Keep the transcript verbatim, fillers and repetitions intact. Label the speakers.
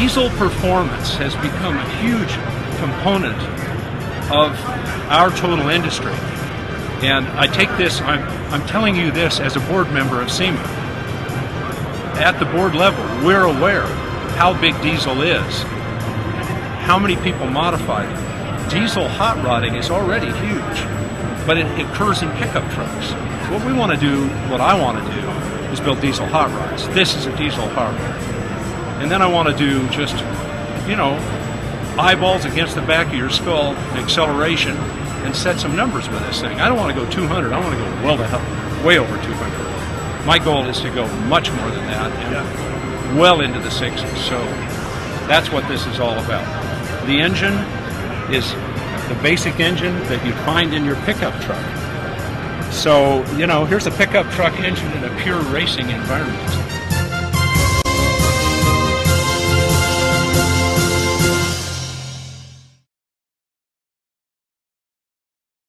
Speaker 1: diesel performance has become a huge component of our total industry. And I take this, I'm, I'm telling you this as a board member of SEMA. At the board level, we're aware how big diesel is, how many people modify it. Diesel hot rodding is already huge, but it occurs in pickup trucks. What we want to do, what I want to do, is build diesel hot rods. This is a diesel hot rod. And then I want to do just, you know, eyeballs against the back of your skull, acceleration, and set some numbers with this thing. I don't want to go two hundred, I want to go well the hell, way over two hundred. My goal is to go much more than that, and yeah. well into the sixties. So that's what this is all about. The engine is the basic engine that you find in your pickup truck. So, you know, here's a pickup truck engine in a pure racing environment.